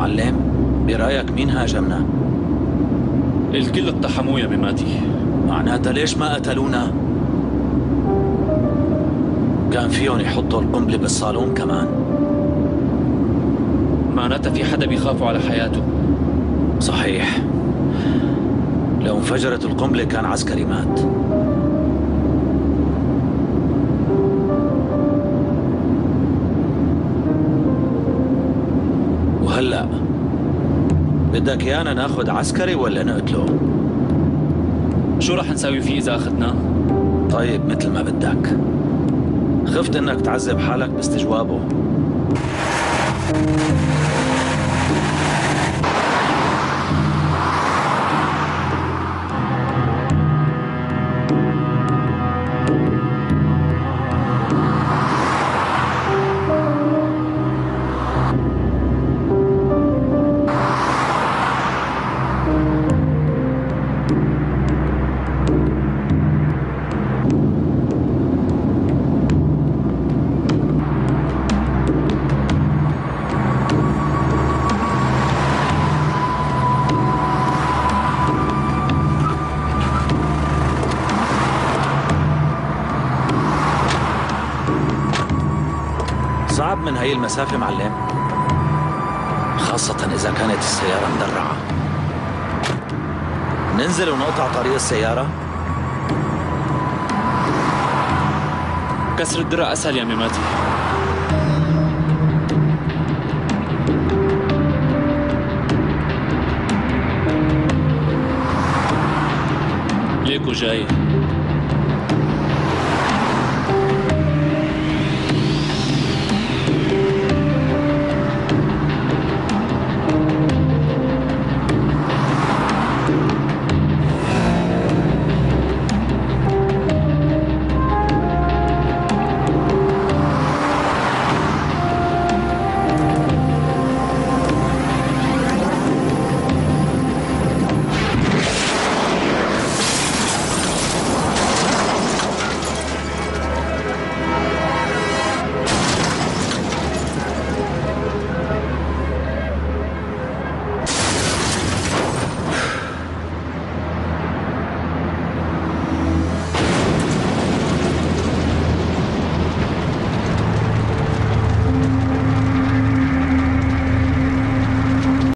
معلم، برأيك مين هاجمنا؟ الكل اقتحموه يا مماتي. معناتها ليش ما قتلونا؟ كان فيهم يحطوا القنبلة بالصالون كمان. معناتها في حدا بيخافوا على حياته. صحيح، لو انفجرت القنبلة كان عسكري مات. وهلأ بدك يانا ناخد عسكري ولا نقتله؟ شو رح نساوي فيه إذا أخذناه؟ طيب مثل ما بدك. خفت انك تعذب حالك باستجوابه. صعب من هاي المسافة معلم، خاصة إذا كانت السيارة مدرعة. ننزل ونقطع طريق السيارة؟ كسر الدرع أسهل يا مماتي. ليكو جاي.